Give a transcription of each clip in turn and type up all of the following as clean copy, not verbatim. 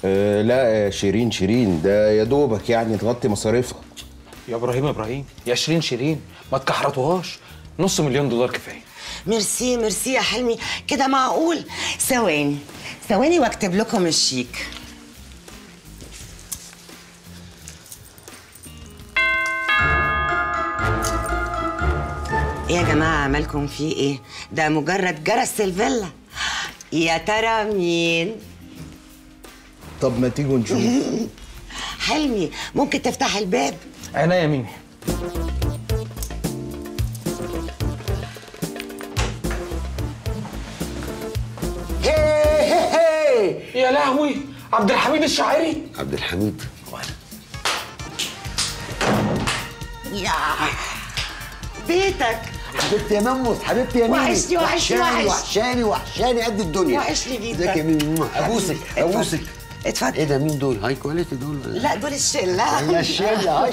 لا شيرين ده يا دوبك يعني تغطي مصاريفها. يا ابراهيم يا شيرين ما تكحرتوهاش، $500,000 كفايه. ميرسي يا حلمي، كده معقول؟ ثواني واكتب لكم الشيك. ايه يا جماعه عملكم فيه ايه؟ ده مجرد جرس الفيلا. يا ترى مين؟ طب ما تيجوا نشوف. حلمي ممكن تفتح الباب؟ عينيا يا ميمي. يا لهوي، عبد الحميد الشاعري. عبد الحميد يا بيتك. حبيبتي يا ماموس، حبيبتي يا ميمي. وحشاني قد الدنيا. وحشني جدا. ازيك يا ميمي؟ ابوسك. اتفضل. ايه ده؟ مين دول؟ هاي كواليتي دول؟ لا دول الشله. هي الشله.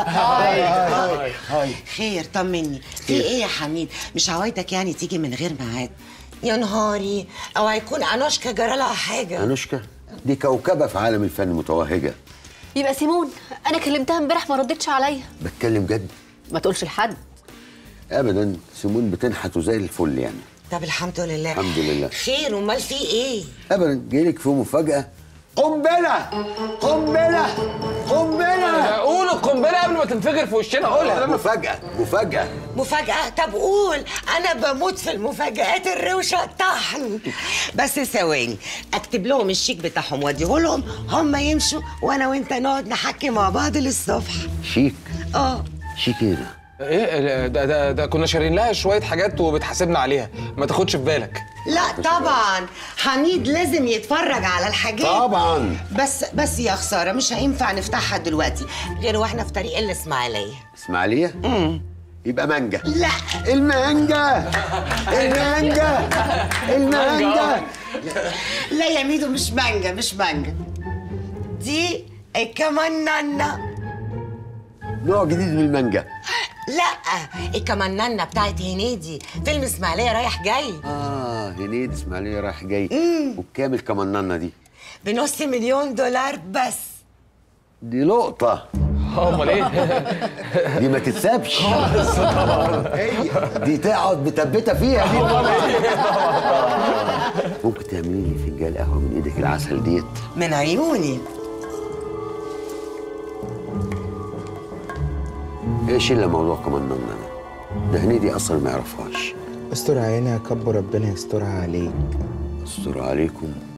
هاي. خير طمني، في ايه يا حميد؟ مش عوايدك يعني تيجي من غير ميعاد؟ يا نهاري، او هيكون انوشكا جرى لها حاجه؟ انوشكا دي كوكبه في عالم الفن، متوهجه. يبقى سيمون، انا كلمتها امبارح ما ردتش عليا. بتكلم جد؟ ما تقولش لحد. ابدا، سيمون بتنحت زي الفل يعني. طب الحمد لله. الحمد لله. خير، امال في ايه؟ ابدا، جايلك في مفاجاه. قنبله. قول القنبله قبل ما تنفجر في وشنا. قولها. مفاجأة؟ طب قول، أنا بموت في المفاجآت الروشة الطحن. بس ثواني، أكتب لهم الشيك بتاعهم وأديه لهم، هم يمشوا وأنا وأنت نقعد نحكي مع بعض للصبح. شيك؟ آه. شيك إيه ده؟ ايه ده كنا شارين لها شويه حاجات وبتحاسبنا عليها، ما تاخدش في بالك. لا طبعا، حميد لازم يتفرج على الحاجات. طبعا. بس يا خساره، مش هينفع نفتحها دلوقتي غير واحنا في طريق الاسماعيليه. اسماعيليه؟ يبقى مانجا. لا، المانجا. لا يا ميدو، مش مانجا. دي الكمانانا. نوع جديد من المانجا. لا، الكمانانا بتاعت هنيدي، فيلم اسماعيليه رايح جاي. هنيدي اسماعيليه رايح جاي. وبكام الكمانانا دي؟ $500,000 بس. دي لقطه. امال ايه؟ دي ما تتسابش. دي تقعد متبته فيها دي. ممكن تعملي لي فنجان قهوه من ايدك العسل ديت؟ من عيوني. ايش الا موضوع كمانانا ده هنيدي اصلا ما يعرفهاش. استر علينا يا كب، ربنا يسترها عليك. استر عليكم.